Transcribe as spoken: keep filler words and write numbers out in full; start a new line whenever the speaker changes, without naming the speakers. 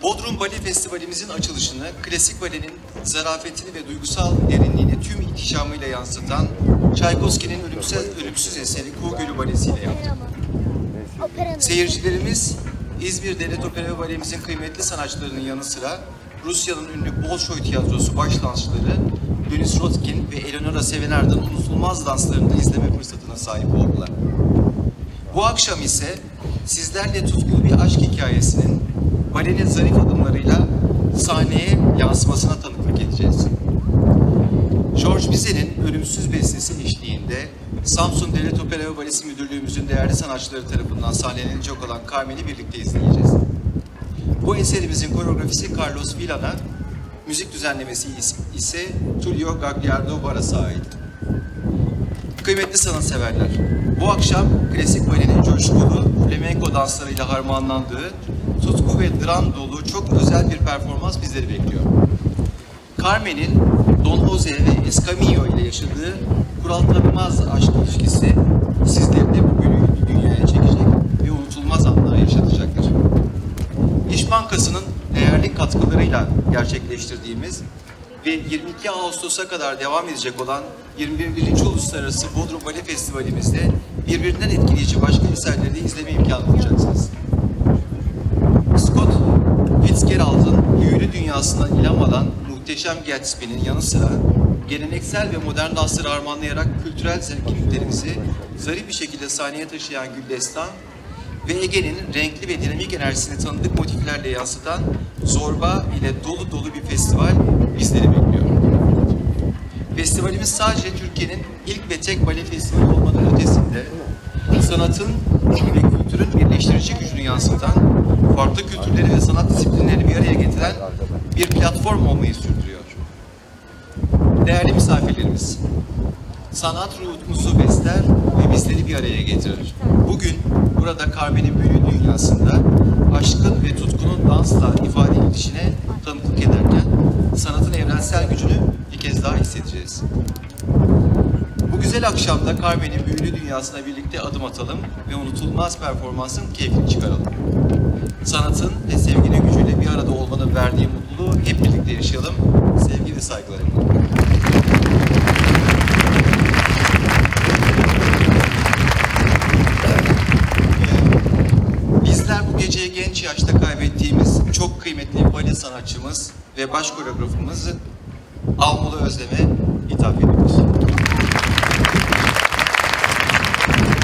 Bodrum Bale Festivalimizin açılışını klasik balenin zarafetini ve duygusal derinliğini tüm ihtişamıyla yansıtan Çaykovski'nin ölümsüz, ölümsüz eseri Kuğu Gölü Balesi ile yaptık. Seyircilerimiz İzmir Devlet Opera ve Balemizin kıymetli sanatçılarının yanı sıra Rusya'nın ünlü Bolşoy Tiyatrosu baş dansçıları Denis Rodkin ve Eleonora Sevenard'ın unutulmaz danslarını da izleme fırsatına sahip oldular. Bu akşam ise sizlerle tutkulu bir aşk hikayesinin balenin zarif adımlarıyla sahneye yansımasına tanıklık edeceğiz. George Bizet'in ölümsüz bestesi eşliğinde Samsun Devlet Opera ve Balesi Müdürlüğümüzün değerli sanatçıları tarafından sahnelenecek olan Carmen'i birlikte izleyeceğiz. Bu eserimizin koreografisi Carlos Villan'a, müzik düzenlemesi ise Tullio Gagliardo Baras'a ait. Kıymetli sanatseverler, bu akşam klasik balenin coşkulu flamenco danslarıyla harmanlandığı, tutku ve dram dolu çok özel bir performans bizleri bekliyor. Carmen'in Don Jose ve Escamillo ile yaşadığı kural tanımaz aşk ilişkisi sizleri de bu büyülü dünyaya çekecek ve unutulmaz anlar yaşatacaktır. İş Bankası'nın değerli katkılarıyla gerçekleştirdiğimiz ve yirmi iki Ağustos'a kadar devam edecek olan yirmi birinci Uluslararası Bodrum Bale Festivalimizde birbirinden etkileyici başka eserleri de izleme imkanı bulacaksınız. Scott Fitzgerald'ın büyülü dünyasına ilham alan Muhteşem Gatsby'nin yanı sıra geleneksel ve modern dansları harmanlayarak kültürel zenginliklerimizi zarif bir şekilde sahneye taşıyan Güldestan ve Ege'nin renkli ve dinamik enerjisini tanıdık motiflerle yansıtan zorba ile dolu dolu bir festival bizleri bekliyor. Festivalimiz sadece Türkiye'nin ilk ve tek bale festivali olmanın ötesinde sanatın ve kültürün birleştirici gücünü yansıtan, farklı kültürleri ve sanat disiplinlerini bir araya getiren bir platform olmayı sürdürüyor. Değerli misafirlerimiz, sanat ruhumuzu besler ve bizleri bir araya getirir. Bugün burada Carmen'in büyülü dünyasında aşkın ve tutkunun dansla ifade edilişine tanıklık ederken sanatın evrensel gücünü bir kez daha hissedeceğiz. Bu güzel akşamda Carmen'in büyülü dünyasına birlikte adım atalım ve unutulmaz performansın keyfini çıkaralım. Sanatın ve sevginin gücüyle bir arada olmanın verdiği mutluluğu hep birlikte yaşayalım. Sevgi ve saygılarımla. Bizler bu geceyi genç yaşta kaybettiğimiz çok kıymetli bale sanatçımız ve baş koreografımızı Almalı Özlem'e ithaf ediyoruz.